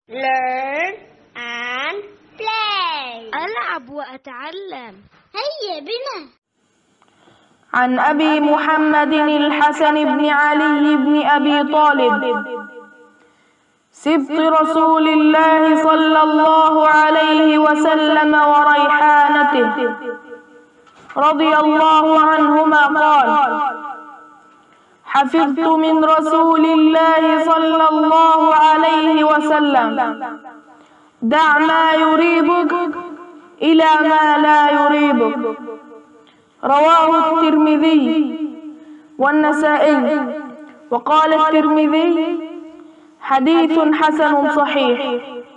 Learn and play. ألعب وأتعلم. هيا بنا. عن أبي محمد الحسن بن علي بن أبي طالب سبط رسول الله صلى الله عليه وسلم وريحانته رضي الله عنهما قال: حفظت من رسول الله صلى الله عليه وسلم: دع ما يريبك إلى ما لا يريبك. رواه الترمذي والنسائي، وقال الترمذي: حديث حسن صحيح.